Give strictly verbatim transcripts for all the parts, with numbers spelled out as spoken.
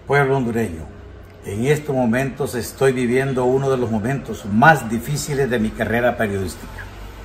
Pueblo hondureño, en estos momentos estoy viviendo uno de los momentos más difíciles de mi carrera periodística.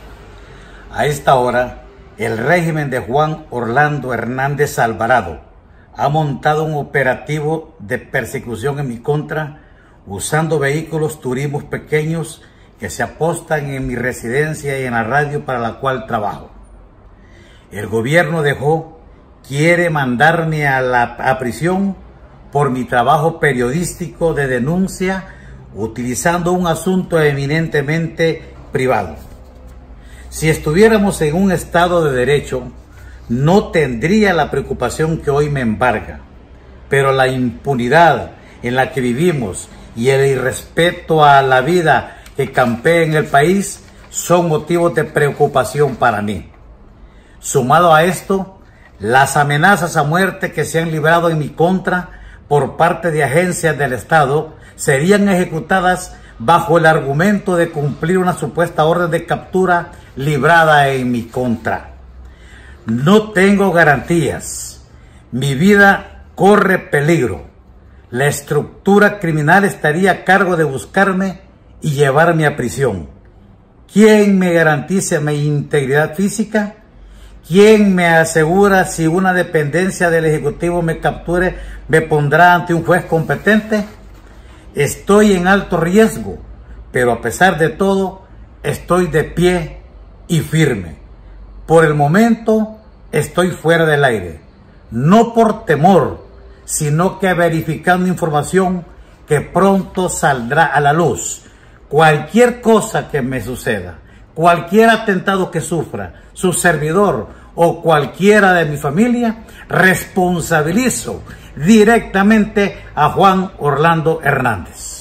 A esta hora, el régimen de Juan Orlando Hernández Alvarado ha montado un operativo de persecución en mi contra usando vehículos turismos pequeños que se apostan en mi residencia y en la radio para la cual trabajo. El gobierno dejó, quiere mandarme a la a prisión por mi trabajo periodístico de denuncia utilizando un asunto eminentemente privado. Si estuviéramos en un estado de derecho, no tendría la preocupación que hoy me embarga, pero la impunidad en la que vivimos y el irrespeto a la vida que campea en el país son motivos de preocupación para mí. Sumado a esto, las amenazas a muerte que se han librado en mi contra por parte de agencias del Estado serían ejecutadas bajo el argumento de cumplir una supuesta orden de captura librada en mi contra. No tengo garantías. Mi vida corre peligro. La estructura criminal estaría a cargo de buscarme y llevarme a prisión. ¿Quién me garantiza mi integridad física? ¿Quién me asegura si una dependencia del Ejecutivo me capture, me pondrá ante un juez competente? Estoy en alto riesgo, pero a pesar de todo, estoy de pie y firme. Por el momento, estoy fuera del aire. No por temor, sino que verificando información que pronto saldrá a la luz. Cualquier cosa que me suceda, cualquier atentado que sufra, su servidor o cualquiera de mi familia, responsabilizo directamente a Juan Orlando Hernández.